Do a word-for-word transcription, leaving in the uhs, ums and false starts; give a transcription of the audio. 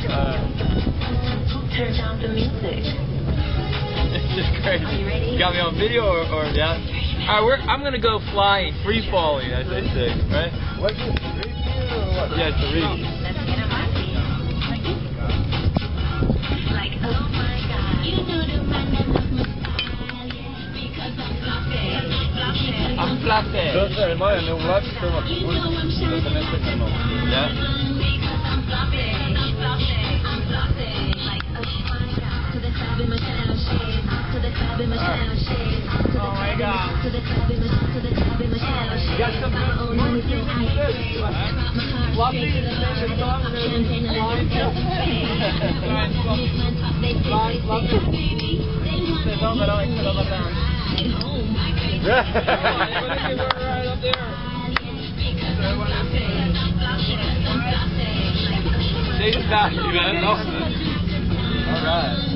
Uh, Turn down the music. it's just crazy. Are you ready? You got me on video or, or yeah? Alright, we're, I'm gonna go flying, free falling, as they say, right? What's this? Review or what? Yeah, it's a review. Let's get a party. Like, oh my god. You know the man that loves my style, yeah. Because I'm floppy. Floppy. I'm fluffy. Entonces, hermano, en un lado se llama You know I'm Entonces, en este que no. Yeah. Because I'm floppy. I'm floppy. I'm floppy. Like, oh my god. To the top in my style shit. To the top in my style shit. Oh my god. To the top in my, to the top in my style shit. You got some good Oh, let me feel ice. Floppy is the name of the song, and then flying. Flying, floppy. There's no that I like put on the ground. Right up there. Chase value, man. Awesome. All right.